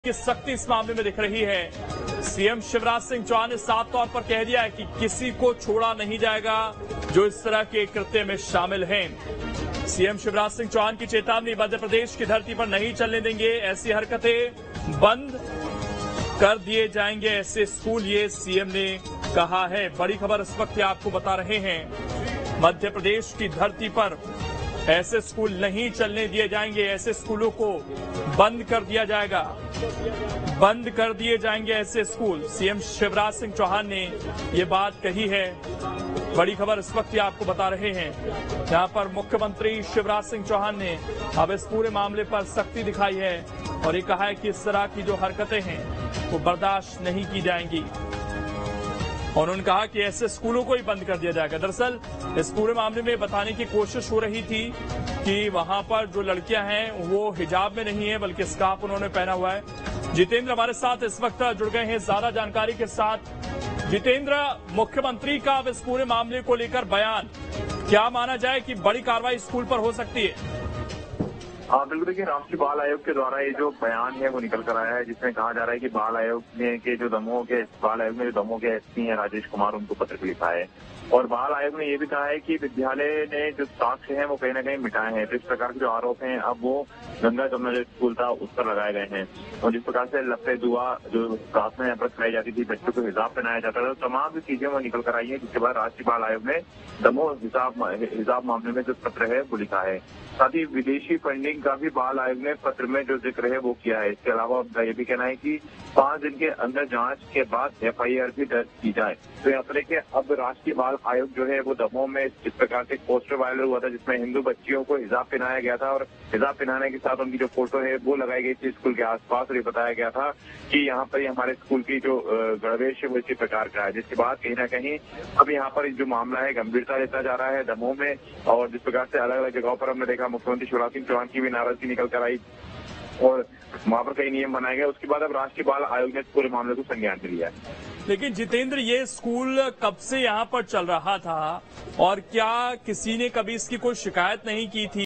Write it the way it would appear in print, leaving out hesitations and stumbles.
की सख्ती इस मामले में दिख रही है। सीएम शिवराज सिंह चौहान ने साफ तौर पर कह दिया है कि किसी को छोड़ा नहीं जाएगा जो इस तरह के कृत्य में शामिल हैं। सीएम शिवराज सिंह चौहान की चेतावनी, मध्य प्रदेश की धरती पर नहीं चलने देंगे, ऐसी हरकतें बंद कर दिए जाएंगे ऐसे स्कूल, ये सीएम ने कहा है। बड़ी खबर इस वक्त आपको बता रहे हैं, मध्य प्रदेश की धरती पर ऐसे स्कूल नहीं चलने दिए जाएंगे, ऐसे स्कूलों को बंद कर दिया जाएगा, बंद कर दिए जाएंगे ऐसे स्कूल। सीएम शिवराज सिंह चौहान ने ये बात कही है। बड़ी खबर इस वक्त आपको बता रहे हैं, जहां पर मुख्यमंत्री शिवराज सिंह चौहान ने अब इस पूरे मामले पर सख्ती दिखाई है और ये कहा है कि इस तरह की जो हरकतें हैं वो बर्दाश्त नहीं की जाएंगी और उन्होंने कहा कि ऐसे स्कूलों को ही बंद कर दिया जाएगा। दरअसल इस पूरे मामले में बताने की कोशिश हो रही थी कि वहां पर जो लड़कियां हैं वो हिजाब में नहीं है बल्कि स्कार्फ उन्होंने पहना हुआ है। जितेंद्र हमारे साथ इस वक्त जुड़ गए हैं ज्यादा जानकारी के साथ। जितेंद्र, मुख्यमंत्री का अब इस पूरे मामले को लेकर बयान, क्या माना जाए कि बड़ी कार्रवाई स्कूल पर हो सकती है? हाँ बिल्कुल, देखिए राष्ट्रीय बाल आयोग के द्वारा ये जो बयान है वो निकल कर आया है, जिसमें कहा जा रहा है कि बाल आयोग ने जो दमोह के एसपी हैं राजेश कुमार, उनको पत्र लिखा है और बाल आयोग ने ये भी कहा है कि विद्यालय ने जो साक्ष्य हैं वो कहीं ना कहीं मिटाए हैं। तो इस प्रकार के जो आरोप हैं अब वो गंगा जमुना जो स्कूल था उस पर लगाए गए हैं और जिस प्रकार से लपे दुआ जो क्लास में अप्रत कराई जाती थी, बच्चों को हिजाब पहनाया जाता था, तमाम चीजें वो निकल कर आई है। जिसके बाद राष्ट्रीय बाल आयोग ने दमोह हिजाब मामले में जो पत्र है वो लिखा है। साथ ही विदेशी फंडिंग का भी बाल आयोग ने पत्र में जो जिक्र है वो किया है। इसके अलावा उनका ये भी कहना है कि 5 दिन के अंदर जांच के बाद एफआईआर भी दर्ज की जाए। तो यहाँ पर देखिए अब राष्ट्रीय बाल आयोग जो है वो दमोह में जिस प्रकार से पोस्टर वायरल हुआ था जिसमें हिंदू बच्चियों को हिजाब पहनाया गया था और हिजाब पहनाने के साथ उनकी जो फोटो है वो लगाई गई थी स्कूल के आसपास और ये बताया गया था कि यहाँ पर हमारे स्कूल की जो गणवेश है वो इसी प्रकार का है। जिसके बाद कहीं ना कहीं अब यहाँ पर जो मामला है गंभीरता लेता जा रहा है दमोह में और जिस प्रकार से अलग अलग जगहों पर हमने देखा मुख्यमंत्री शिवराज सिंह चौहान की भी नाराजगी निकल कर आई और वहां पर कई नियम बनाए गए। उसके बाद अब राष्ट्रीय बाल आयोग ने इस पूरे मामले को संज्ञान में लिया है। लेकिन जितेंद्र, ये स्कूल कब से यहाँ पर चल रहा था और क्या किसी ने कभी इसकी कोई शिकायत नहीं की थी?